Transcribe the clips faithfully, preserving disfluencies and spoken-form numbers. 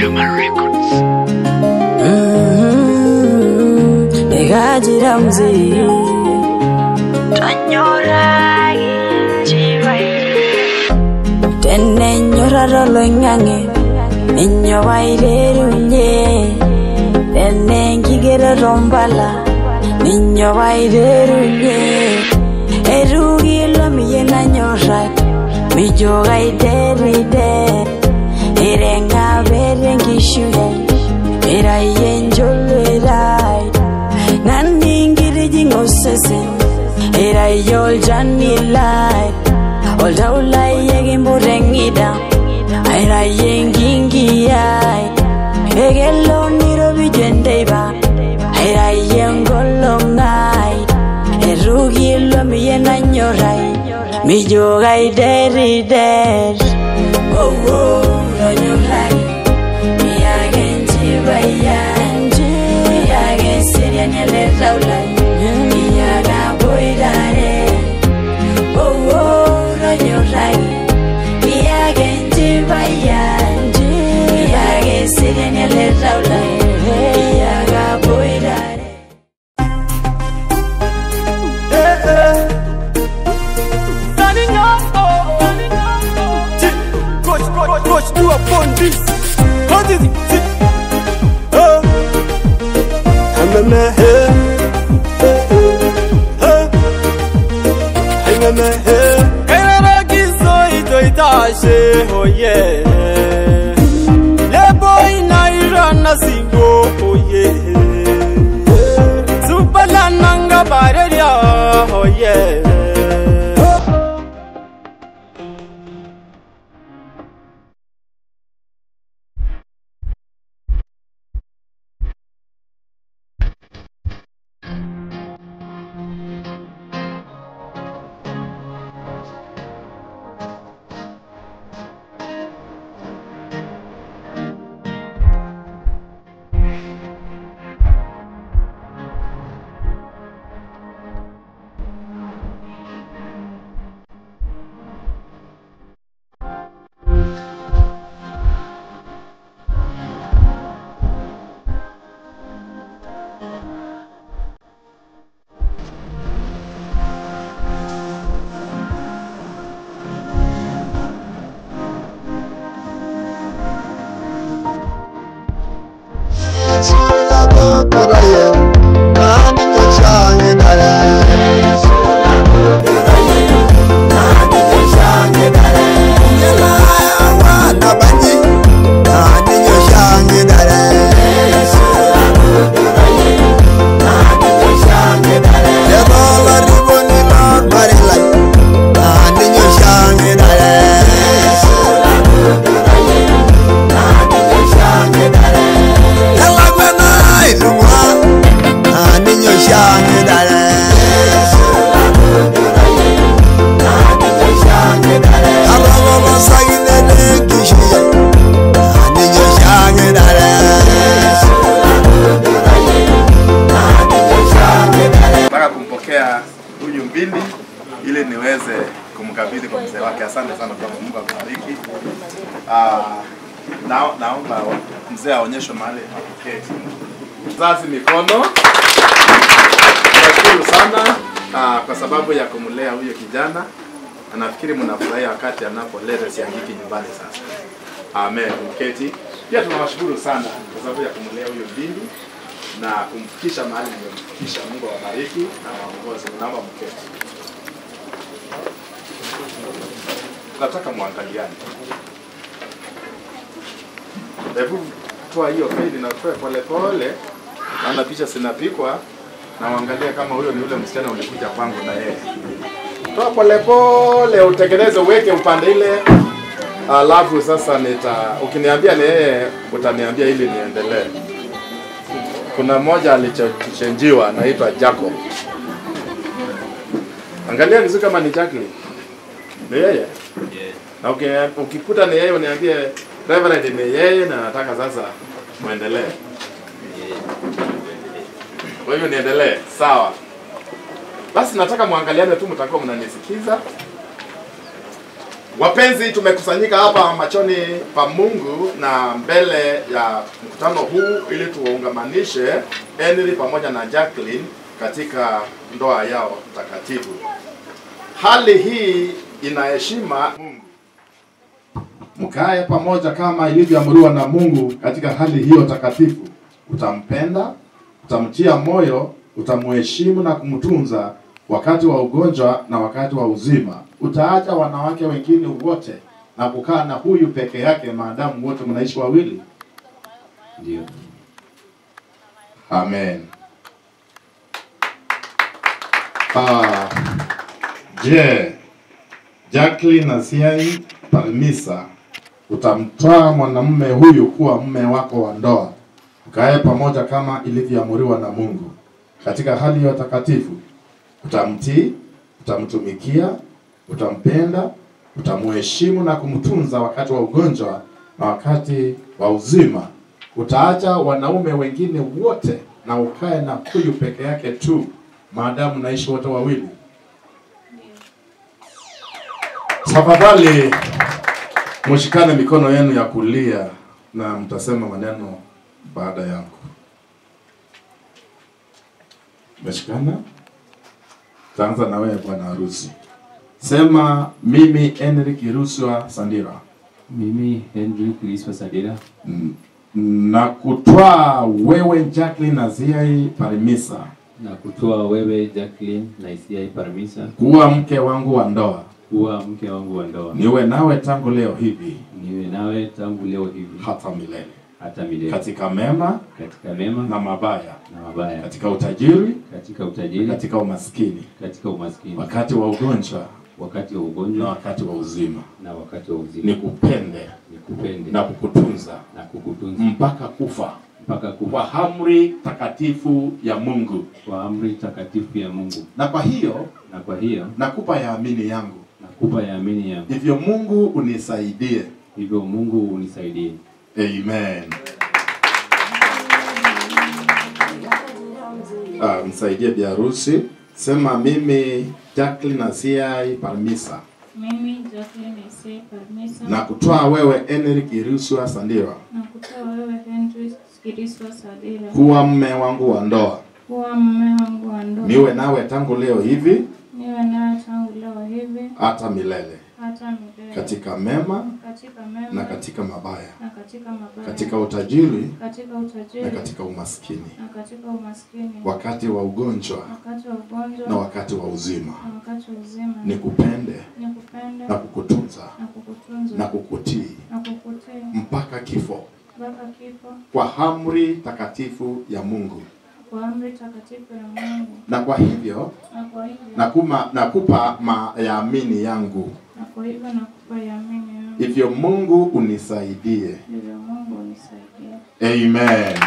Negajira mzi Tanyora injibai Tenne nyora rolo nyange Ninyo waireru nye Tenne ngigere rombala Ninyo waireru nye Erugi lo miye na nyora Mijoga ideri de Erenga berengi shude Era yenjolo erai Nani ngiriji ngosese Era yol jani lai Olda ulai yegi murengida Era yengingi ai Egelo niro bijendeba Era yengolo ngai Erugi lo miyena nyorai Mijoga ideri der Oh oh lo nyorai Miyagenji bayanji Miyagen Nele raula Miyaga boidare Oh oh Ranyo rai Miyagenji bayanji Miyage sire nele raula Miyaga boidare Eh eh Standing up Coach, coach, coach, do a phone this How did it? Oh I'm a hey, hey, hey, I'm a hey. Can't get so it does oh yeah. Le boy na irana singo oh yeah. Super la nanga bareria oh yeah. ili niweze kumkabidhi kwa mzee wake. Asante sana kwa Mungu akubariki. Ah, na naomba mzee aonyeshe mahali apoketi. Mzazi mikono. Nashukuru sana ah, kwa sababu ya kumlea huyo kijana. Anafikiri mnafurahia wakati anapoleta siangiki nyumbani sasa. Amen. Mketi. Pia tunawashukuru sana kwa sababu ya kumlea huyo binti na kumfikisha mahali mlimfikisha. Mungu awabariki na waongoze. Naomba mketi. Nataka muangaliane. Hebu toa hiyo faili na toa pole pole. Naona picha zinapikwa na waangalia kama huyo ni yule msichana ulikuja kwangu na yeye. Toa pole pole utengeneze uweke upande ile. Alafu sasa nita ukiniambia ni yeye utaniambia ili niendelee. Kuna mmoja alichochenjiwa anaitwa Jacob. Angalia vizuri kama ni Jacqueline. Ni yeye? Yeah. Na okay, ukikuta ni yeye uniambie Reverend ni yeye na nataka sasa muendelee. Yeah. Kwa hivyo niendelee. Sawa. Basi nataka muangaliane tu mtakuwa mnanisikiza. Wapenzi, tumekusanyika hapa machoni pa Mungu na mbele ya mkutano huu ili tuwaungamanishe Henry pamoja na Jacqueline katika ndoa yao takatifu. Hali hii inaheshima Mungu. Mkae pamoja kama ilivyoamriwa na Mungu katika hali hiyo takatifu. Utampenda, utamtia moyo, utamheshimu na kumtunza wakati wa ugonjwa na wakati wa uzima. Utaacha wanawake wengine wote na kukaa na huyu peke yake maadamu wote mnaishi wawili. Ndio. Amen. Ah, je, Jacqueline na Siai Parmisa, utamtoa mwanamume huyu kuwa mume wako wa ndoa, ukae pamoja kama ilivyoamriwa na Mungu katika hali ya takatifu. Utamtii, utamtumikia, utampenda, utamheshimu na kumtunza wakati wa ugonjwa na wakati wa uzima. Utaacha wanaume wengine wote na ukae na huyu peke yake tu maadamu naishi wote wawili. Tafadhali mshikane mikono yenu ya kulia na mtasema maneno baada yangu. Mshikana? Taanza na wewe bwana harusi. Sema, mimi Henry Kiruswa Sandira. Mimi Henry Kiruswa Sandira. Mm. Na kutoa wewe Jacqueline na Siai Parmisa. Na kutoa wewe Jacqueline na Siai Parmisa kuwa mke wangu wa ndoa. Kuwa mke wangu wa ndoa. Niwe nawe tangu leo hivi. Niwe nawe tangu leo hivi. Hata milele. Hata milele. Katika mema, katika mema na mabaya. Na mabaya. Katika utajiri, katika utajiri, katika umaskini. Katika umaskini. Wakati wa ugonjwa, wakati wa ugonjwa, na wakati wa uzima. Na wakati wa uzima. Nikupende, nikupende na kukutunza, na kukutunza mpaka kufa. Mpaka kufa. Kwa amri takatifu ya Mungu. Kwa amri takatifu ya Mungu. Na kwa hiyo, na kwa hiyo nakupa yaamini yangu. Nakupa yaamini yangu. Hivyo Mungu unisaidie. Hivyo Mungu unisaidie. Amen. Ah, msaidie bi harusi. Sema, mimi Jacqueline na Siai Parmisa. Mimi Jacqueline na Siai Parmisa. Na kutoa wewe Henry Kiruswa Sandira. Na kutoa wewe Henry Kiruswa Sandira kuwa mume wangu wa ndoa. Kuwa mume wangu wa ndoa. Niwe nawe tangu leo hivi. Niwe nawe tangu leo hivi. Hata milele. Hata milele. Katika mema, katika mema na katika mabaya. Na katika mabaya. Katika utajiri, katika utajiri, na katika umaskini. Na katika umaskini. Wakati wa ugonjwa, wakati wa ugonjwa, na wakati wa uzima. Na wakati wa uzima. Nikupende, nikupende, na kukutunza, na kukutunza, na kukutii, na kukutii mpaka kifo. Mpaka kifo. Kwa amri takatifu ya Mungu. Kwa amri takatifu ya Mungu. Na kwa hivyo, na kwa hivyo nakuma nakupa mayaamini yangu. Na kwa hivyo nakupa yaamini yangu. Hivyo Mungu unisaidie. Hivyo Mungu unisaidie. Amen.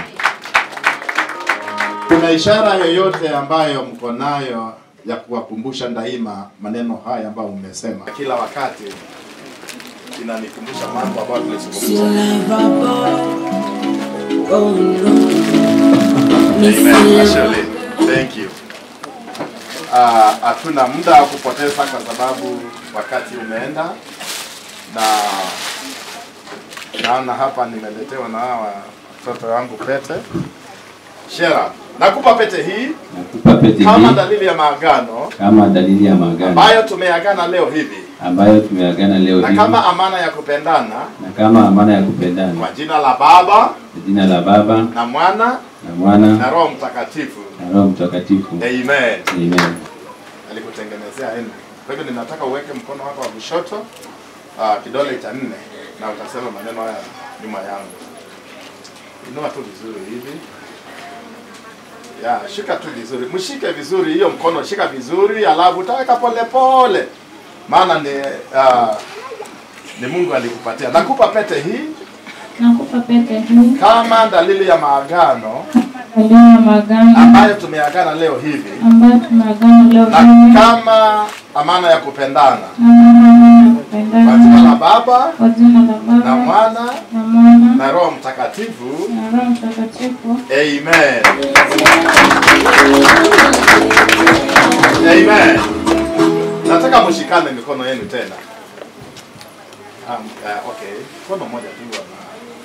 Kuna ishara yoyote ambayo mko nayo ya kuwakumbusha daima maneno haya ambayo umesema kila wakati? Inanikumbusha mambo ambayo tulizungumza. Amen. Ashley, thank you. Ah, uh, hatuna muda wa kupoteza kwa sababu wakati umeenda, na naona hapa nimeletewa na hawa watoto wangu pete. Shera, nakupa pete hii. Nakupa pete kama hii dalili ya maagano. Kama dalili ya maagano ambayo tumeagana leo hivi. Ambayo tumeagana leo hivi. Na kama amana ya kupendana. Na kama amana ya kupendana. Kwa jina la Baba. Kwa jina la Baba. Na Mwana. Na Mwana. Na Roho Mtakatifu. Na Roho Mtakatifu. Amen. Amen. Alikutengenezea Henry. Kwa hivyo ninataka uweke mkono wako wa kushoto, uh, kidole cha nne, na utasema maneno haya nyuma yangu. Inua tu vizuri hivi. Ya, shika tu vizuri. Mshike vizuri hiyo mkono, shika vizuri, alafu utaweka pole pole. Maana ni uh, ni Mungu alikupatia. Nakupa pete hii. Nakupa pete hii. Kama dalili ya maagano. Dalili ya maagano. Ambayo tumeagana leo hivi. Ambayo tumeagana leo hivi. Na kama amana ya kupendana. Amana ya kupendana. Kwa jina la Baba. Kwa jina la Baba. Na Mwana. Na Mwana. Na Roho Mtakatifu. Na Roho Mtakatifu. Amen. Amen. Nataka mshikane mikono yenu tena. Um, uh, okay. Kono moja tu bwana.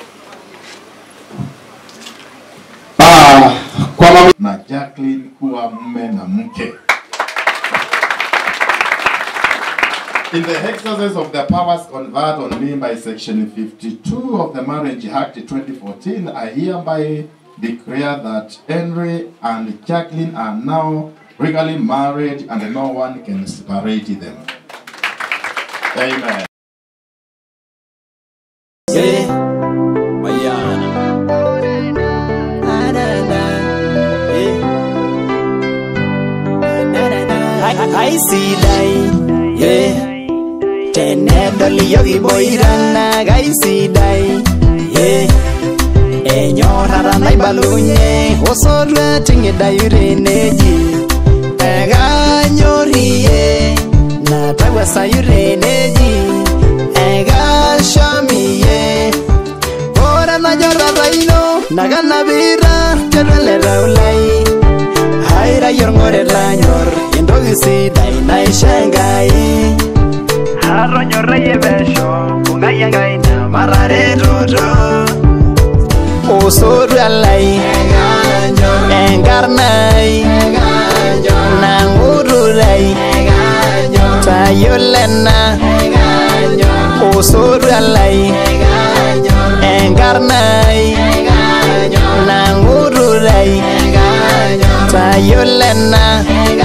Ah, kwa mama na Jacqueline kuwa mume na mke. In the exercise of the powers conferred on me by Section fifty-two of the Marriage Act twenty fourteen, I hereby declare that Henry and Jacqueline are now legally married and no one can separate them. Amen. Yeah, Mayana. I see die, yeah. Tenedoli yogi boirana, I see die, yeah. Enyora na ibalunye, osora tinge dayure neji. Ega nyoriye, na tawa sayure neji. Ega shamiye, ora na jora raino, naga nabira, kerele raulai. Haira yorngore lanyor, indogi si dai na ishangai. Haro nyorre besho, kungai ngai na marare rodo. Osoru alai, engarnai, nangururai, tayolena. Osoru alai, engarnai, nangururai, tayolena.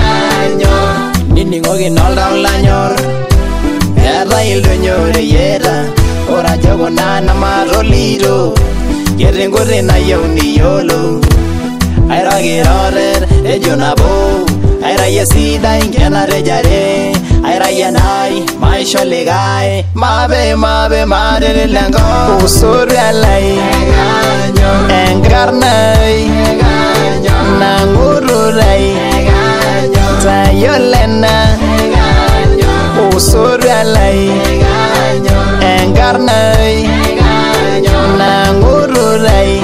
Nini ngogi nolda ulanyor, era il dueñore yera, ora jogo nana maroliro. Yerengore na yoni yolo, aira girorer ejunabo, aira yesida ingena rejare, aira yenai maisha legai, mabe mabe mare lengo, usuri alai, engarnai, nangururai, tayolena, usuri alai, engarnai, nangururai,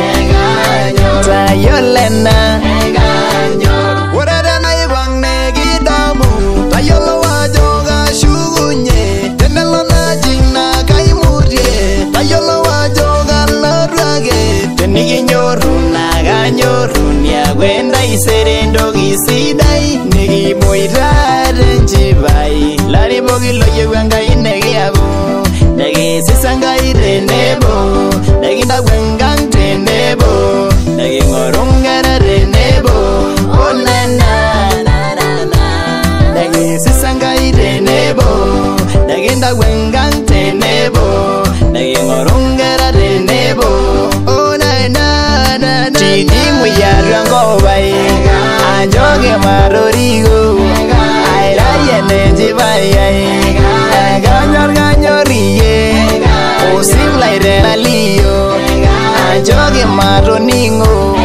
tayolena. Urada na ibang negidamu, tayolo wajoga shugunye, tenelo na jingna kaimurye, tayolo wajoga larage, tenigi nyoru naga nyoru niya wenda iserendo gisidai, negi moirare njibai, lari bogi loye wanga inegi abu. Negi sisanga ire nebo, negi nda wengang te nebo, negi ngorungara re nebo, oh na na na na na. Negi sisanga ire nebo, negi nda wengang te nebo, negi ngorungara re nebo, oh na na na na. Chidi muyarango bai, anjoge marorigo, aira yene jibai. Ganyor ganyor iye, osim laire na liyo, anjoge maroningo.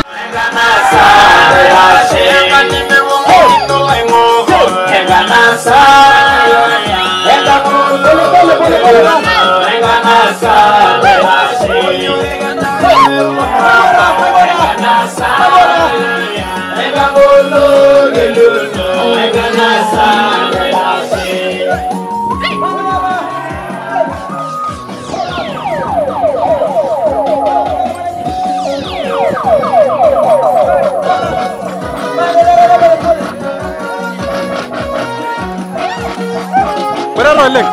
Look.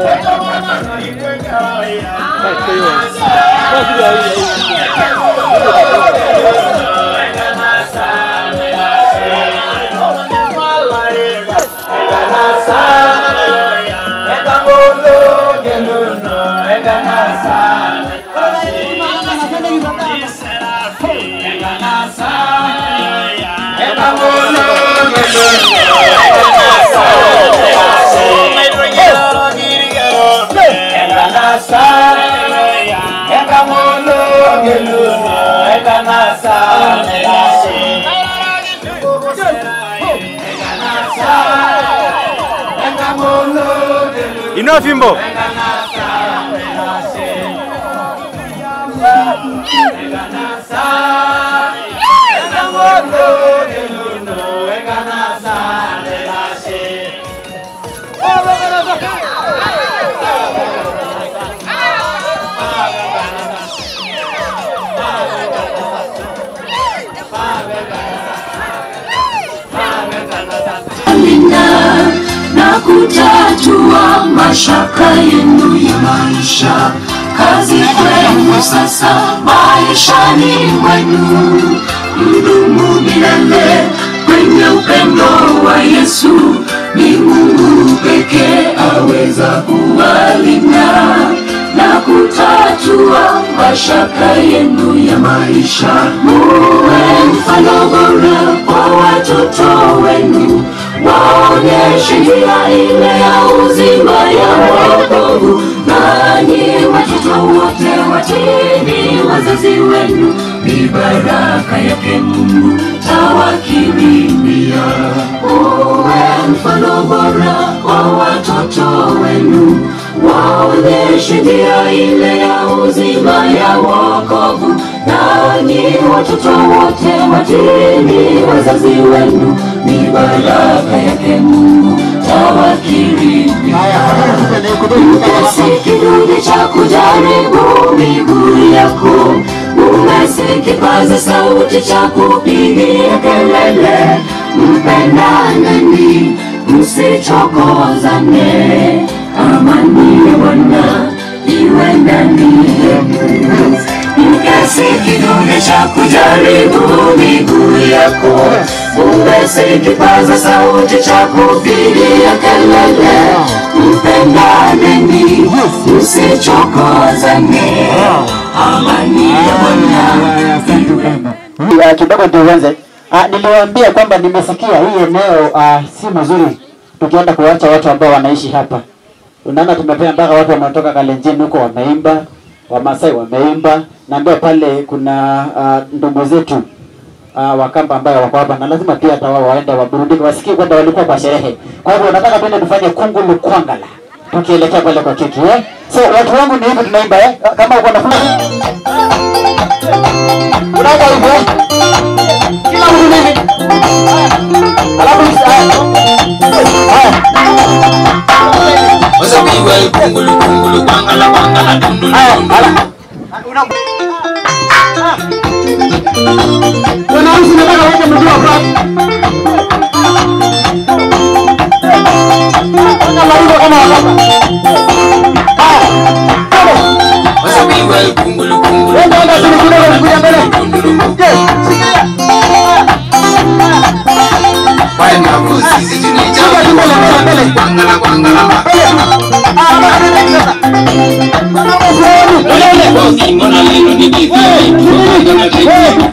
Enough, Fimbo. kutatua mashaka yenu ya maisha. Kazi kwenu sasa maishani mwenu, mdumu milele kwenye upendo wa Yesu. Ni Mungu pekee aweza kuwalinda na kutatua mashaka yenu ya maisha. Muwe mfano bora kwa watoto wenu, waonyeshe njia ile ya uzima ya wokovu. Nanyi watoto wote watini wazazi wenu, ni baraka yake Mungu tawakirimia. Uwe mfano bora kwa watoto wenu, waonyeshe njia ile ya uzima ya wokovu. Nanyi watoto wote watini wazazi wenu, ni baraka yake Mungu tawakirimia. Umesi kidude cha kujaribu miguu yako, umesi kipaza sauti cha kupigia kelele. Mpendaneni, msichokozane, amani ya Bwana iwe ndani yenu. Umesi kidude cha kujaribu miguu yako, umesi kipaza sauti cha kupigia kelele. Mpendaneni, msichokozane, amani ya Bwana iwe. Kidogo tuanze. Ah, niliwaambia kwamba nimesikia hii eneo ah, si mzuri tukienda kuacha watu ambao wanaishi hapa. Unaona tumepea mpaka watu wametoka Kalenjin huko wameimba, Wamasai wameimba, na ndio pale kuna uh, ndugu zetu uh, Wakamba ambao wako hapa, na lazima pia hata wao waende waburudike, wasikie kwamba walikuwa kwa sherehe. Kwa hivyo nataka twende tufanye kungulu kwangala tukielekea pale kwa kiki, eh? So watu wangu ni hivi tunaimba, eh? Kama uko na fulani unaimba hivyo, eh? Kila mtu hivi. Alafu Wasa biwe kungulu kungulu kwangala kwangala dundu dundu. Wanausi nataka waje mjua kwa. Kama hivyo kama hapa. Wasa biwe kungulu kungulu. Ndio ndio tunakuja kuja mbele. Yes, sikia. Bye na kusi tunaichapa kwangala kwangala. Bosi mona lelo ni bibi kwangala bibi.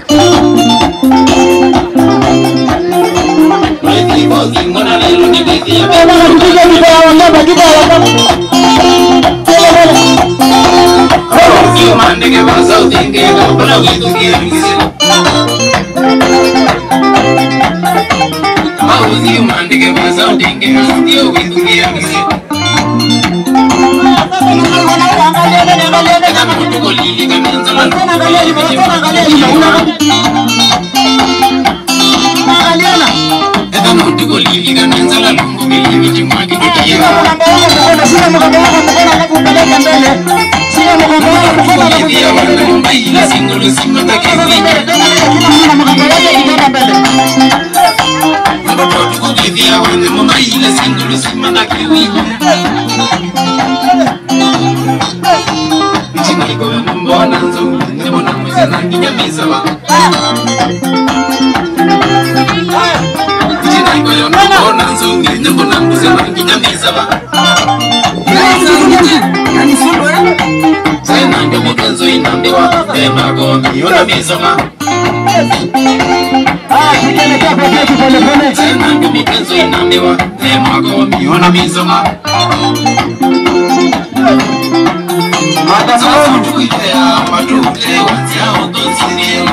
Bosi mona lelo ni bibi. Baba tukija bibi wangaba kiba wangaba. Bosi mandege baza utenge kabla witu kiasi. Bosi mandege baza utenge ndio witu kiasi. Kama mtu lili kama nzala kama mtu lili kama nzala lungu mimi kimwaki tukia sina mkono wako mkono wako kupeleka mbele, sina mkono wako mkono wako kupeleka mbele, ila singolo simata kizi sina mkono wako kupeleka mbele. Mtoto tukujidia wana mama ila singolo simata kizi. Chiniko mbona nzo mbona mzina kinyamiza wa. Chiniko mbona nzo mbona mzina kinyamiza wa. Sena ndio mkenzo inambiwa ema gomi yona mizoma. Ah, tukielekea kwa keki pole pole. Sena ndio mkenzo inambiwa ema gomi yona mizoma. Madam tuitea matute watiao konsirio.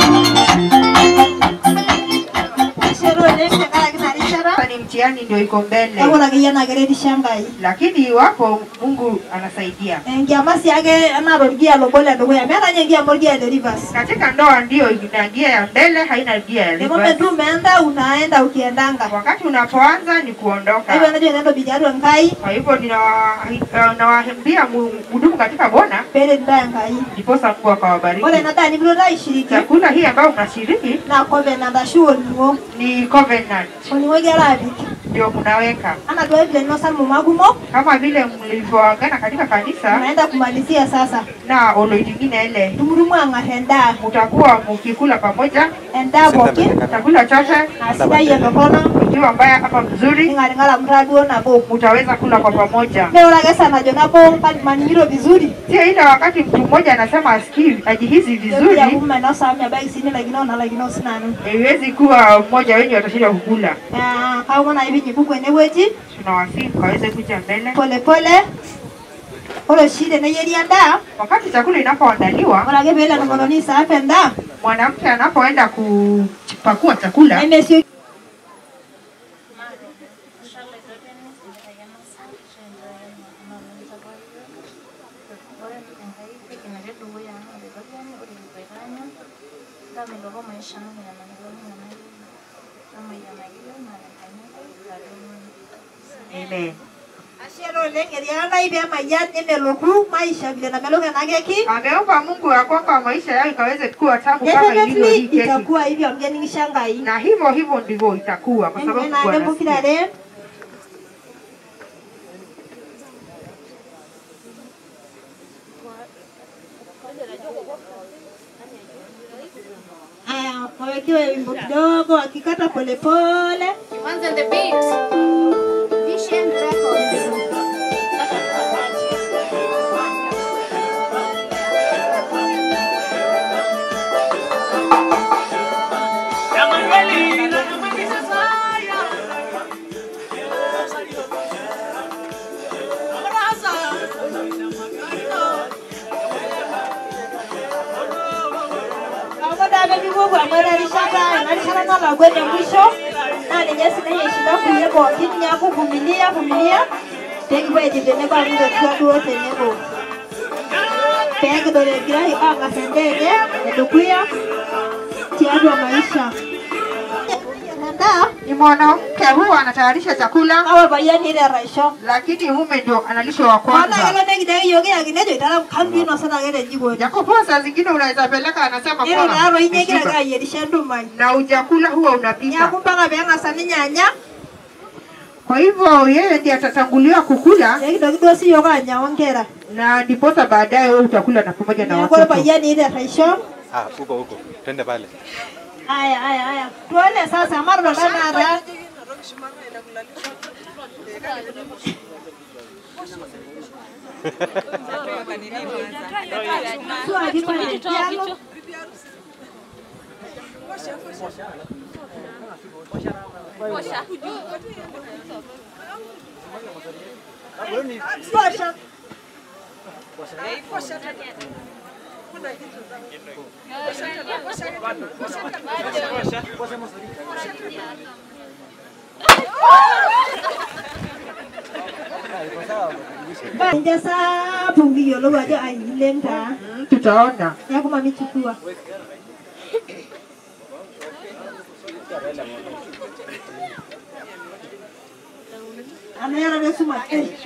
Ni mtihani ndio iko mbele. Hapo nakia na grade shangai. Lakini iwapo Mungu anasaidia. Ngiamasi yake anarogia lobola ndogo ya mera nyengia morgia the rivers. Katika ndoa ndio ina gia ya mbele, haina gia ya Ndio rivers. tu umeenda unaenda ukiendanga. Wakati unapoanza ni kuondoka. Hivyo ndio ndio bijaru ngai. Kwa hivyo ninawaambia mhudumu katika Bwana pele ndaya ngai. Ndiposa Mungu akawabariki. Wale nadhani mlo dai shiriki. Chakula hii ambayo mnashiriki na covenant ashuo niwo ni covenant. Oni wegera biki. ndio mnaweka. Ana dua vile nosa mumagumo. Kama vile mlivyoagana katika kanisa. Naenda kumalizia sasa. Na olo ingine ile. Tumurumu angahenda. Mtakuwa mkikula pamoja. Enda boki. Chakula chote. Asida yekokono. Ikiwa mbaya hapa mzuri. Ngari ngala mradu na bo. Mtaweza kula kwa pamoja. Leo lagesa na jona bo maniro vizuri. Sio ile wakati mtu mmoja anasema asikii ajihisi vizuri. Ya kuma na samia bai sini lakini ona lakini usinani. Haiwezi kuwa mmoja wenyu atashinda kukula. Ah, kama na hivi nyibuko ene weji. Tunawasihi kaweze kuja mbele. Pole pole. Olo shide na yeri anda. Wakati chakula inapoandaliwa, wala gebela na mononi safi anda. Mwanamke anapoenda kupakua chakula. Imesio Amen. Ashero lengeri ana ibe mayan nimeloku maisha vile na meloga na keki. Ameomba Mungu ya kwamba maisha yao ikaweze kuwa tamu kama ilivyo hii keki. Itakuwa hivyo mgeni nishangai. Na hivyo hivyo ndivyo itakuwa kwa sababu kwa nasi. Aya, wawekiwe wimbo kidogo akikata pole pole. Ones on the beat. Vision Records. Kwa mwana rishaka, narishaka na lagwene mwisho. Na ninyesi na yeshida kuyebo. Kini nyaku vumilia, vumilia. Teki kwa ejibene kwa mdo tuwa duo tenebo. Teki dole gira hiba ngasendege. Nedukuya. Tiadu wa maisha. Nanda. Ni mwanamke huwa anatayarisha chakula. Awa bayani ile raisho. Lakini mume ndo analisho wa kwanza. Wana yalo negi degi yoge ya ginejo itara kambi no sana gere jibo. Jakopo saa zingine unaweza peleka anasema kwa. Nero naro inyegi na gaya yerishandu mai. Na ujakula huwa unapika. Nyakumpanga benga sani nyanya. Kwa hivyo yeye ndiye atatangulia kukula. Yegi dogi dosi yoga nyawangera. Na ndiposa baadaye wewe utakula na pamoja na watoto. Kwa bayani ile raisho. Ah, huko huko. Twende pale. Aya aya aya. Tuone sasa mara ndo nara. Posha. Banja sa pungi yolo waja ailenta. Tutaona. Ya kuma michukua. Anayara nesuma.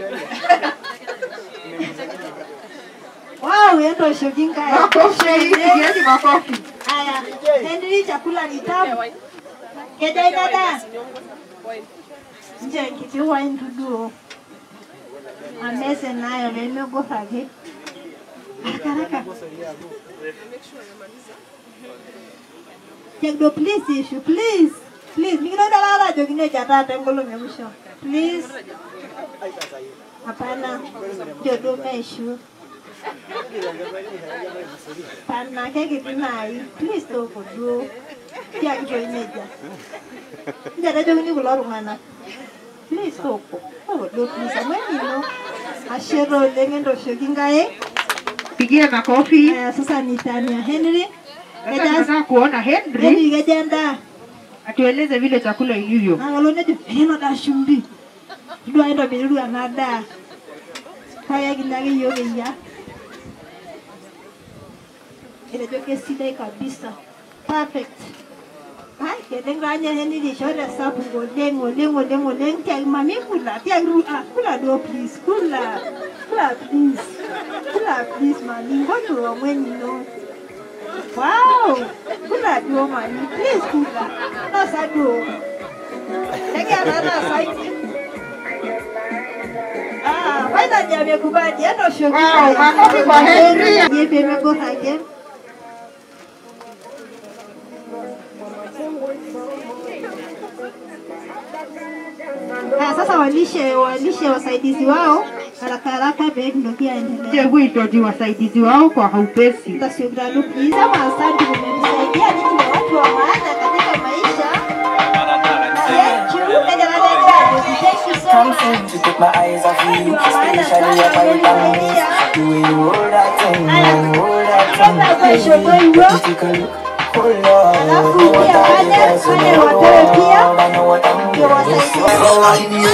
Wow, yeto shoginga. Makofi, yeni makofi. Aya, Henry chakula ni tamu. Keda inada. Nje kiti wine to do. Amese nayo meme go fage. Akaraka. Check the please issue, please. Please, mikino dalala jogine jata tengolo nyemusho. Please. Hapana. Jodo meshu. Pana keki tunai. Please to kodo. Kia kicho imeja. Njada jogini kulorungana. Please to ko. Oh, do please. Ameni no. Ashero lengendo shogingae. Pigia makofi. Aya, sasa ni Tania Henry. Nataka kuona Henry. Henry gajanda. Atueleze vile chakula ilivyo. Angalone tu heno da shumbi. Dua ndo biru anada. Kaya ginagi yoge ya. Ile joke sida kabisa. Perfect. Hai, kedenga anya Henry di shore sapu goleng goleng goleng goleng tiag mami kula tiag ru ah kula do please kula. Kula please. Kula please mami ngoto mweni no. Wow! Kula do mami, please kula. No sa do. Tega rara saidi. Ah, faida ni amekubali hata shoga. Wow, makofi kwa Henry. Yeye pia go hage. Ah, sasa walishe walishe wasaidizi wao haraka haraka begi ndio kiendelee. Je, wito ndio wasaidizi wao kwa haupesi. Tashukrani please. Ama asante mmenisaidia nyinyi ni watu wa maana katika maisha. Thank you. Thank you so much. To take my eyes off you, especially if I come the way you hold that thing, hold that thing. Take a look. Alafu pia wale wale wapewe pia ndio wasaidizi.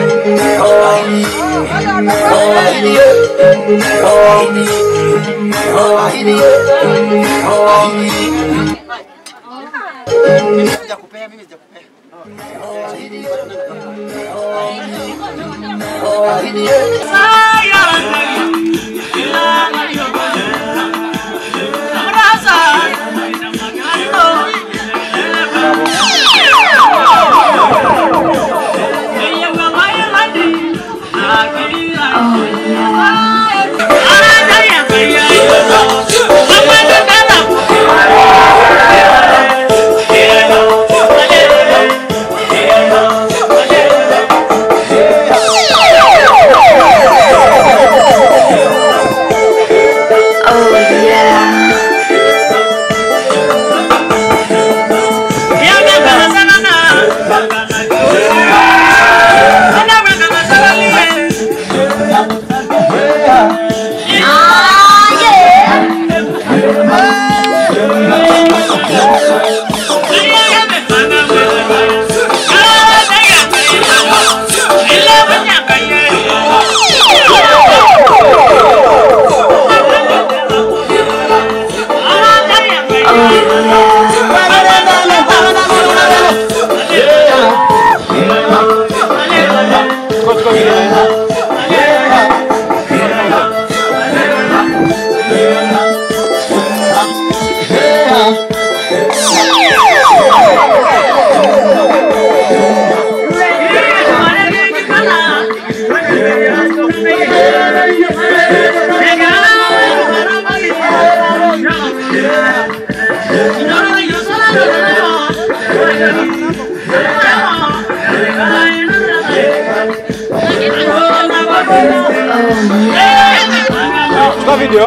Chukua video.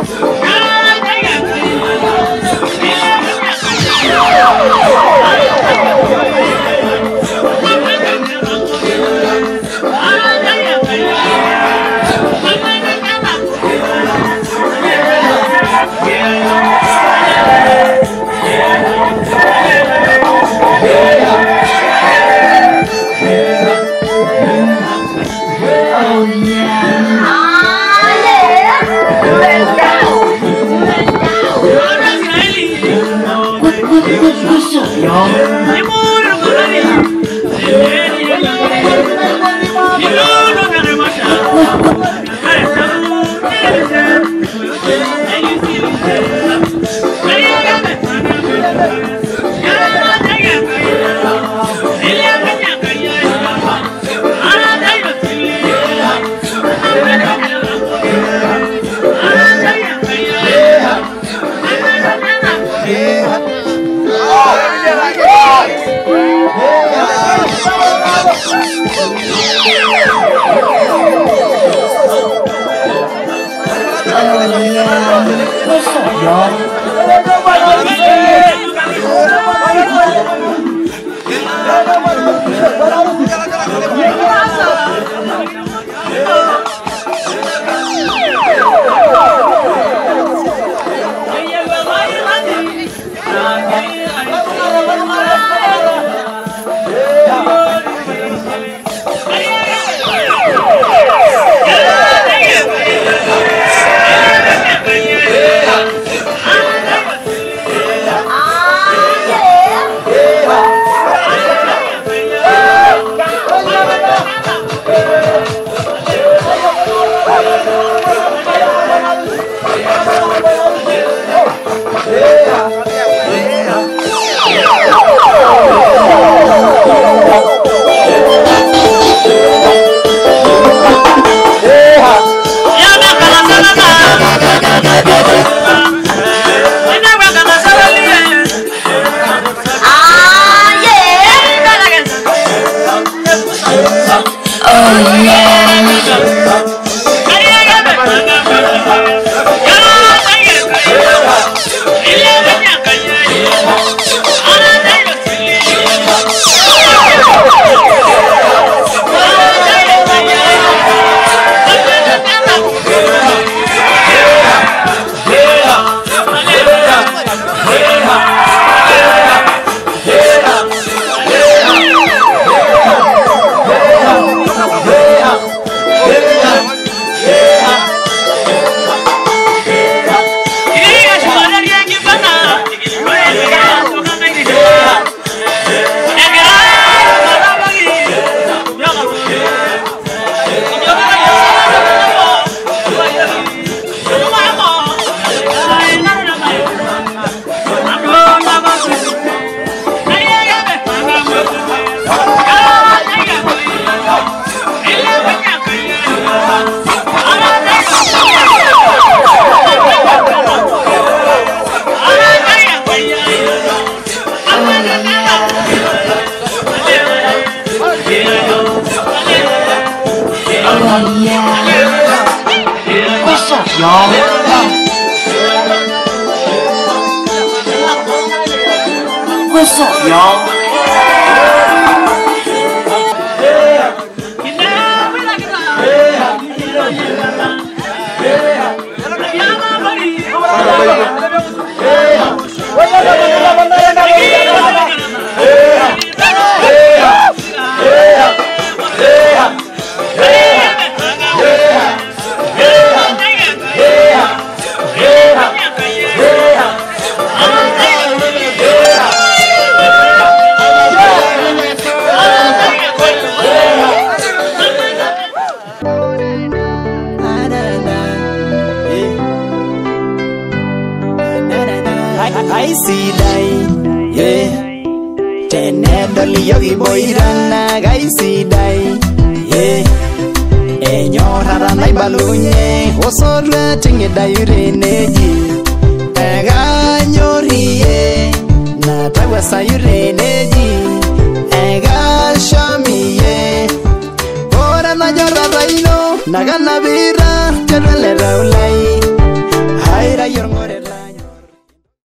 Ah, yeah. What's up, y'all? I see die, yeah. Tenedoli yogi boirana, I see die, yeah. Enyora ranai balunye, osora tinge dayure neji. Ega nyori ye, na tawa sayure neji. Ega shami ye, ora na jora raino, naga nabira, terele raulai.